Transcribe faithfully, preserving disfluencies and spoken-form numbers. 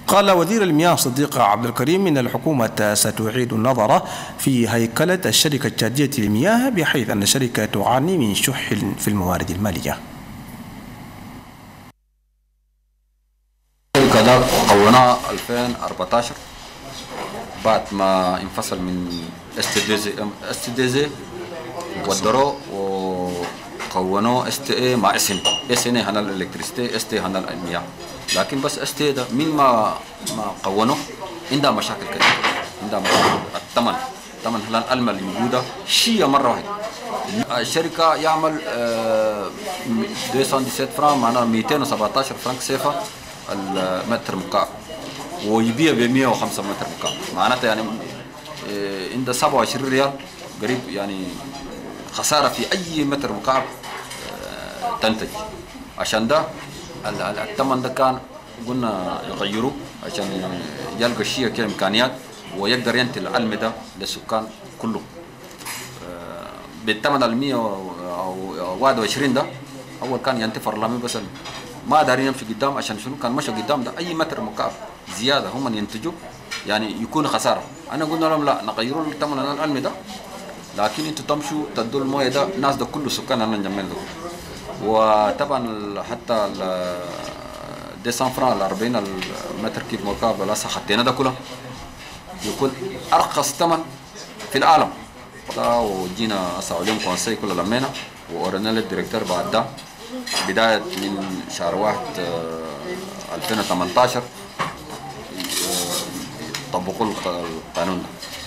قال وزير المياه صديق عبد الكريم إن الحكومة ستعيد النظر في هيكلة الشركة التشادية للمياه بحيث أن الشركة تعاني من شح في الموارد المالية. الشركة ده قوناها ألفين وأربعة عشر بعد ما انفصل من اس تي دي زي اس تي دي زي ودروه وقونوه اس تي اي مع اس ان اس ان هنا الالكتريستي اس تي هنا المياه. لكن بس اس تي ده من ما ما قونوه عندها مشاكل كثير، عندها مشاكل. الثمن ثمن هلا الماء اللي موجوده شيء مره واحده. الشركه يعمل مئتين وسبعة عشر فرنك معناها مئتين وسبعة عشر فرنك سيفا المتر مكعب، ويبيع ب مئة وخمسة متر مكعب، معناتها يعني عند سبعة وعشرين ريال قريب، يعني خساره في اي متر مكعب تنتج. عشان ده الثمن ده كان قلنا يغيروه عشان يلقى الشيء كامكانيات ويقدر ينتج العلم ده للسكان كله. بالثمن ال مئة وواحد وعشرين ده اول كان ينتفر لامي بس ما دارين يمشي قدام. عشان شنو؟ كان مشى قدام ده اي متر مكعب زياده هم ينتجوا يعني يكون خساره. انا قلنا لهم لا، نغيروا الثمن العلم ده، لكن انتوا تمشوا تدوا المويه ده الناس ده كله سكان انا نجمل ده. وطبعا حتى ديسان فران ال أربعين المتر كيب مكعب لا خطينا ده كله يكون ارخص ثمن في العالم. وجينا اسعوا اليوم كونسي كله لمينا وورينا للديريكتور بعد ده بدايه من شهر واحد ألفين وثمانية عشر طبقوا القانون ده.